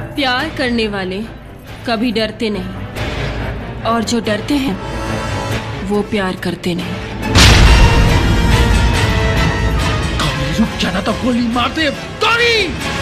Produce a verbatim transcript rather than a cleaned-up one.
प्यार करने वाले कभी डरते नहीं, और जो डरते हैं वो प्यार करते नहीं। रुक जाना तो गोली मार दे।